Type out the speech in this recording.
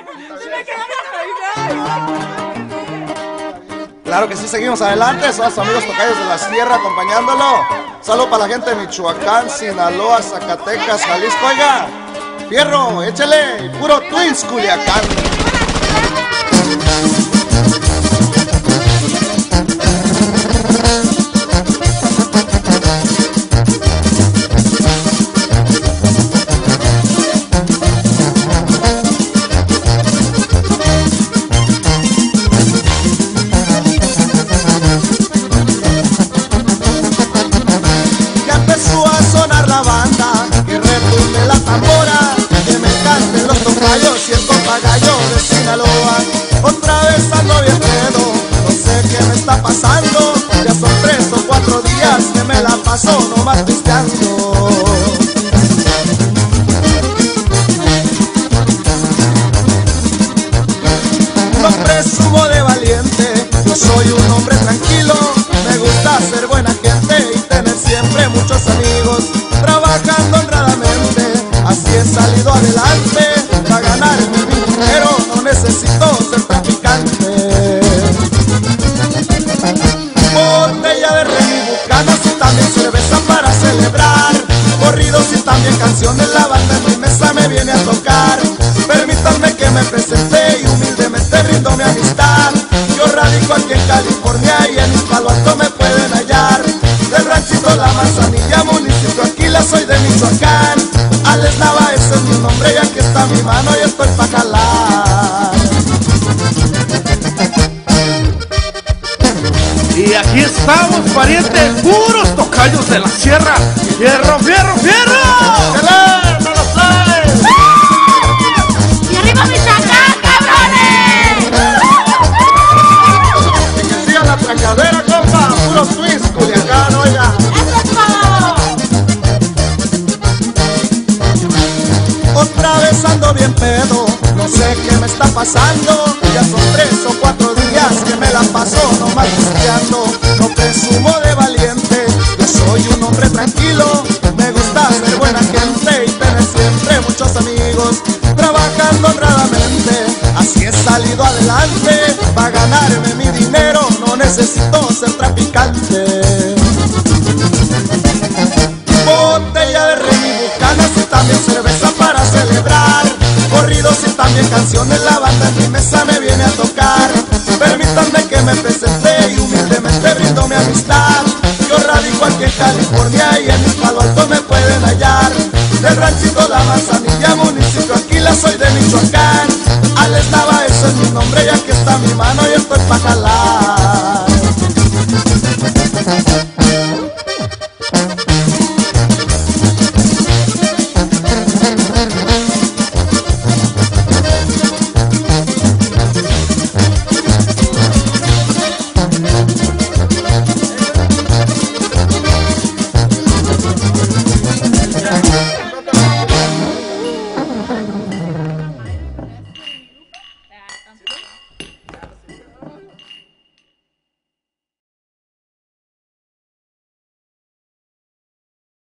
Claro que sí, seguimos adelante. Son los amigos tocayos de la sierra acompañándolo. Saludos para la gente de Michoacán, Sinaloa, Zacatecas, Jalisco. Oiga, fierro, échale, puro Twins, Culiacán. Y el papagayo de Sinaloa. Otra vez ando bien pedo, no sé qué me está pasando. Ya son 3 o 4 días que me la paso nomás pisteando. No presumo de valiente, yo soy un hombre tranquilo. Me gusta ser buena gente y tener siempre muchos amigos. Trabajando honradamente, así he salido adelante. Para ganarme mi dinero no necesito ser traficante. Botella de Remy, bucanas y también cerveza para celebrar. Corridos y también canciones, la banda en mi mesa me viene a tocar. Permítanme que me presente y humildemente rindo mi amistad. Yo radico aquí en California y en Palo Alto me pueden hallar. Del ranchito La Manzanilla, municipio Aquila, soy de Michoacán. Alex Nava, ese es mi nombre y aquí está mi mano y estoy pa' jalar. Y aquí estamos, parientes, puros tocayos de la sierra. ¡Fierro, fierro, fierro! ¡Chale! ¡No los traes! ¡Y arriba Michoacán, cabrones! Y que siga la tracadera, compa. Puros twins, Culiacán, oiga. ¡Eso es todo! Otra vez ando bien pedo, no sé qué me está pasando. Ya son 3 o 4 días que me la paso nomás pisteando. No presumo de valiente, yo soy un hombre tranquilo. Me gusta ser buena gente y tener siempre muchos amigos. Trabajando honradamente, así he salido adelante. Para ganarme mi dinero no necesito ser traficante. Botella de Remy, bucanas y también cerveza para celebrar. Corridos y también canciones, la banda en mi mesa me viene a tocar. Permítanme que me presente y humildemente rindo mi amistad. Yo radico aquí en California y en Palo Alto me